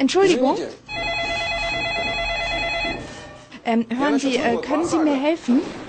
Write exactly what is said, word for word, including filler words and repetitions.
Entschuldigung. Ähm, hören Sie, äh, können Sie mir helfen?